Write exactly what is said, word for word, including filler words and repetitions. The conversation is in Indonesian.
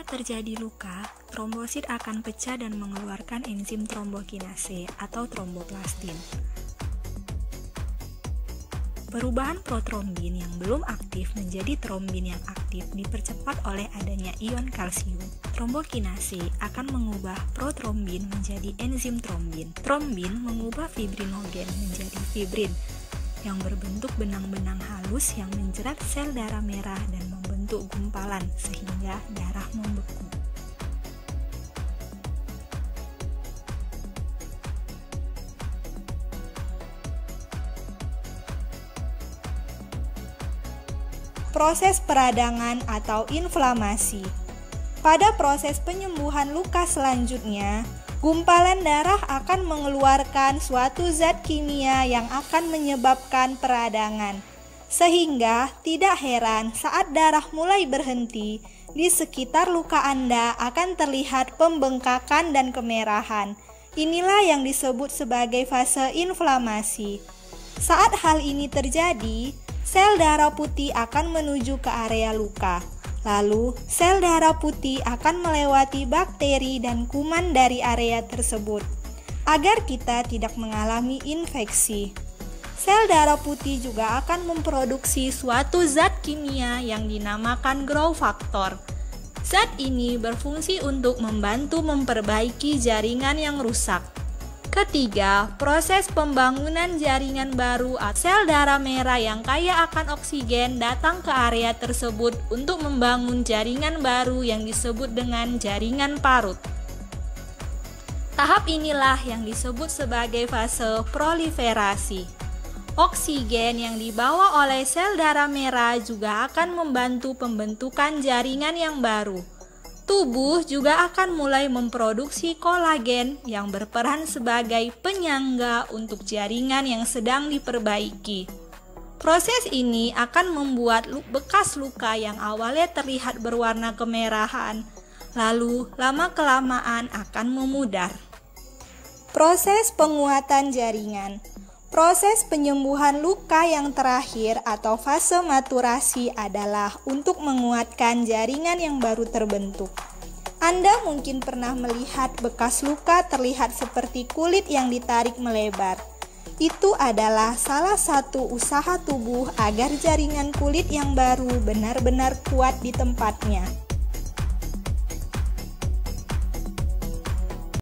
Apabila terjadi luka, trombosit akan pecah dan mengeluarkan enzim trombokinase atau tromboplastin. Perubahan protrombin yang belum aktif menjadi trombin yang aktif dipercepat oleh adanya ion kalsium. Trombokinase akan mengubah protrombin menjadi enzim trombin. Trombin mengubah fibrinogen menjadi fibrin yang berbentuk benang-benang halus yang menjerat sel darah merah dan membentuk gumpalan sehingga darah membeku. Proses peradangan atau inflamasi. Pada proses penyembuhan luka selanjutnya, gumpalan darah akan mengeluarkan suatu zat kimia yang akan menyebabkan peradangan. Sehingga tidak heran saat darah mulai berhenti, di sekitar luka Anda akan terlihat pembengkakan dan kemerahan. Inilah yang disebut sebagai fase inflamasi. Saat hal ini terjadi, sel darah putih akan menuju ke area luka. Lalu, sel darah putih akan melewati bakteri dan kuman dari area tersebut, agar kita tidak mengalami infeksi. Sel darah putih juga akan memproduksi suatu zat kimia yang dinamakan growth factor. Zat ini berfungsi untuk membantu memperbaiki jaringan yang rusak. Ketiga, proses pembangunan jaringan baru atau sel darah merah yang kaya akan oksigen datang ke area tersebut untuk membangun jaringan baru yang disebut dengan jaringan parut. Tahap inilah yang disebut sebagai fase proliferasi. Oksigen yang dibawa oleh sel darah merah juga akan membantu pembentukan jaringan yang baru. Tubuh juga akan mulai memproduksi kolagen yang berperan sebagai penyangga untuk jaringan yang sedang diperbaiki. Proses ini akan membuat bekas luka yang awalnya terlihat berwarna kemerahan, lalu lama-kelamaan akan memudar. Proses penguatan jaringan. Proses penyembuhan luka yang terakhir atau fase maturasi adalah untuk menguatkan jaringan yang baru terbentuk. Anda mungkin pernah melihat bekas luka terlihat seperti kulit yang ditarik melebar. Itu adalah salah satu usaha tubuh agar jaringan kulit yang baru benar-benar kuat di tempatnya.